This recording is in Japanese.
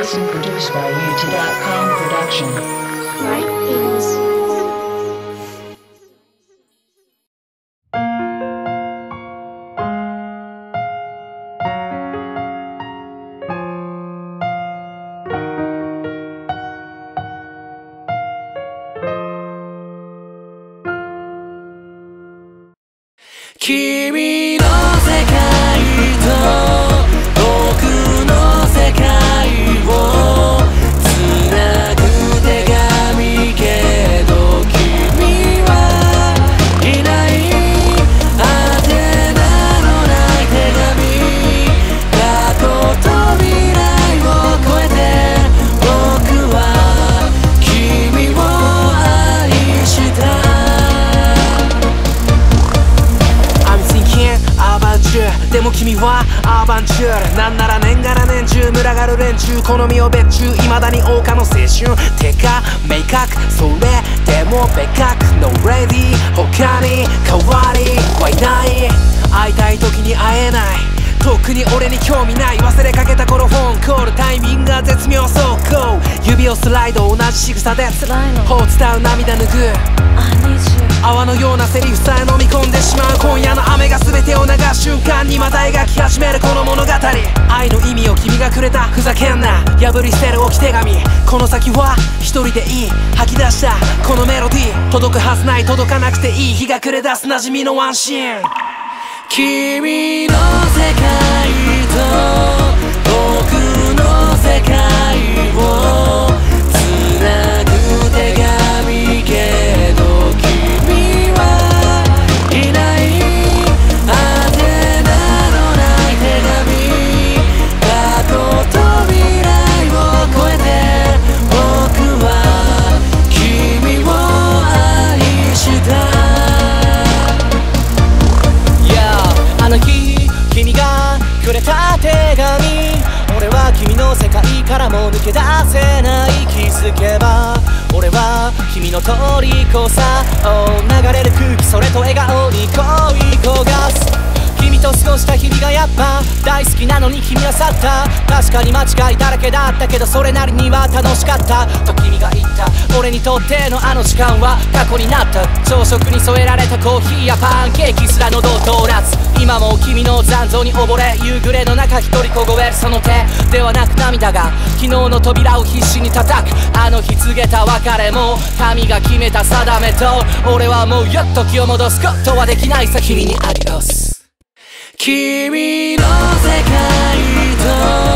and produced by Yuto.com production. Right is. 君の世界と僕の世界をつなぐ手紙けど君はいない宛名のない手紙過去と未来を超えて僕は君を愛したでも君はアバンチュールなんなら年がら年中群がる連中好みを別注未だに謳歌の青春てか明確それでも別格のレディー他に代わりはいない会いたい時に会えない特に俺に興味ない忘れかけた頃フォンコールタイミングが絶妙走行指をスライド同じ仕草で頬を伝う涙拭う泡のようなセリフさえ飲み込んでしまう今夜の雨が全てを流す瞬間にまた描き始めるこの物語愛の意味を君がくれたふざけんな破り捨てる置き手紙この先は一人でいい吐き出したこのメロディー届くはずない届かなくていい日が暮れ出す馴染みのワンシーン君の世界と僕の世界をつなぐ手紙けど君はいない宛名のない手紙過去と未来を超えて僕は君を愛したあの日君がくれた手紙俺は君の世界からも抜け出せない気づけば俺は君の虜さ流れる空気それと笑顔に恋焦がす君と過ごした日々がやっぱ大好きなのに君は去った確かに間違いだらけだったけどそれなりには楽しかったと君が言った俺にとってのあの時間は過去になった朝食に添えられたコーヒーやパンケーキすら喉を通らず今も君の残像に溺れ夕暮れの中一人凍えるその手ではなく涙が昨日の扉を必死に叩くあの日告げた別れも神が決めた定めと俺はもうやっと時を戻すことはできないさ君にアディオス君の世界と